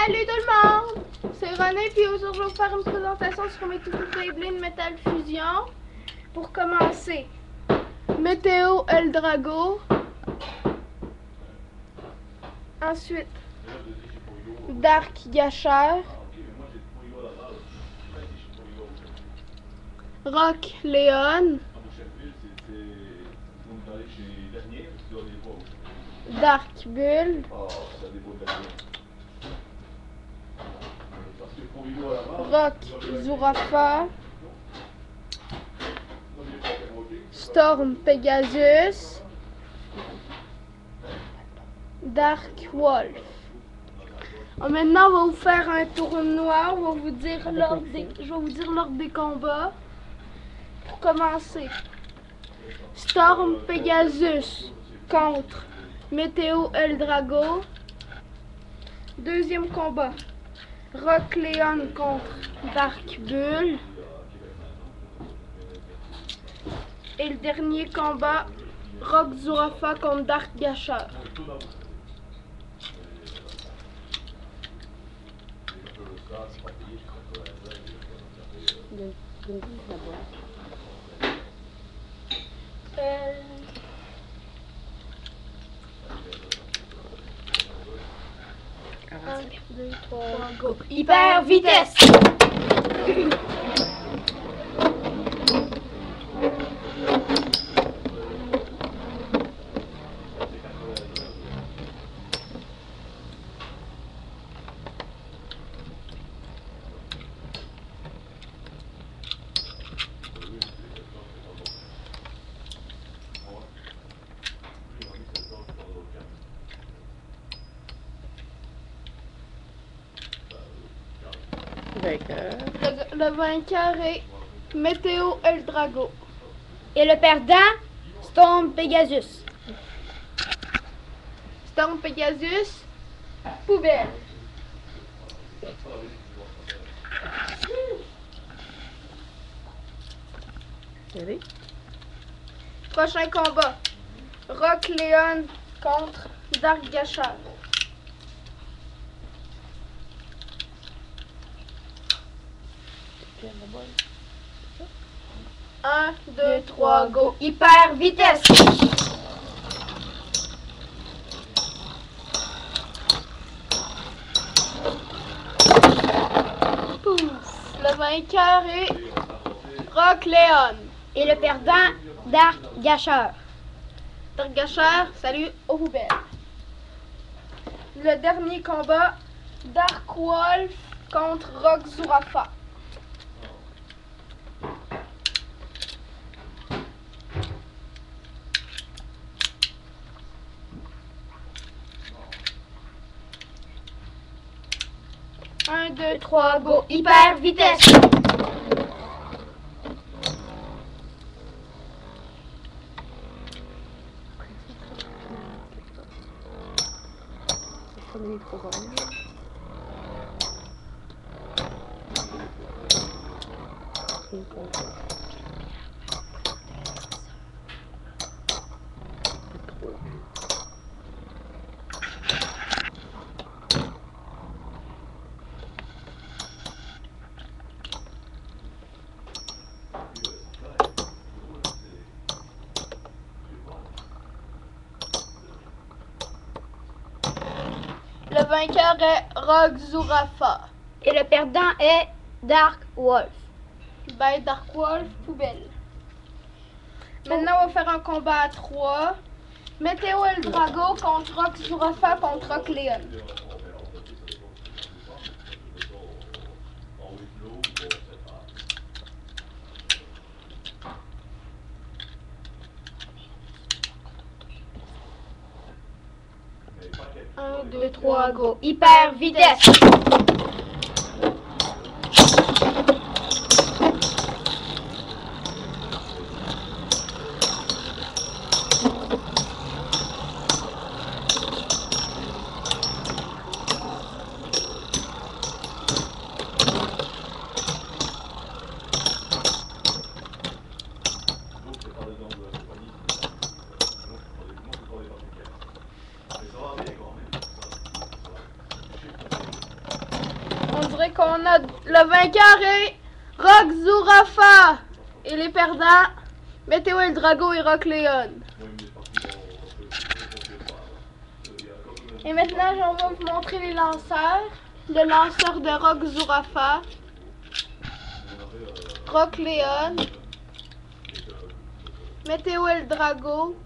Salut tout le monde! C'est René, puis aujourd'hui je vais vous faire une présentation sur mes toutous Beyblade Metal Fusion. Pour commencer, Météo Eldrago. Ensuite, Dark Gacheur. Rock Léon. Dark Bull. Rock Zurafa. Storm Pegasus. Dark Wolf. Maintenant, on va vous faire un tournoi. On va vous dire l'ordre je vais vous dire l'ordre des combats. Pour commencer, Storm Pegasus contre Météo Eldrago. Deuxième combat, Rock Léon contre Dark Bull. Et le dernier combat, Rock Zurafa contre Dark Gacheur. Un, deux, trois, go! Hyper vitesse! Le vainqueur est Météo Eldrago. Et le perdant, Storm Pegasus. Storm Pegasus, poubelle. Prochain combat, Rock Léon contre Dark Gacheur. Un, deux, trois, go! Hyper vitesse! Pouf! Le vainqueur est Rock Léon. Et le perdant, Dark Gacheur. Dark Gacheur, salut aux poubelles. Le dernier combat, Dark Wolf contre Rock Zurafa. Un, deux, trois, go! Hyper vitesse! Le vainqueur est Rock Zurafa. Et le perdant est Dark Wolf. Bye Dark Wolf, poubelle. Maintenant, on va faire un combat à 3. Météo Eldrago contre Rock Zurafa contre Rock Léon. Un, deux, trois, go! Hyper vitesse! vous dirai qu'on a le vainqueur est Rock Zurafa. Et les perdants, Météo El Drago et Rock Léon. Et maintenant, on va vous montrer les lanceurs. Le lanceur de Rock Zurafa, Rock Léon, Météo El Drago,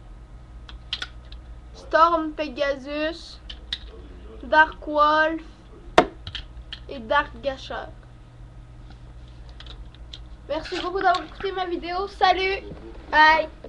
Storm Pegasus, Dark Wolf et Dark Gasheur. Merci beaucoup d'avoir écouté ma vidéo. Salut! Bye!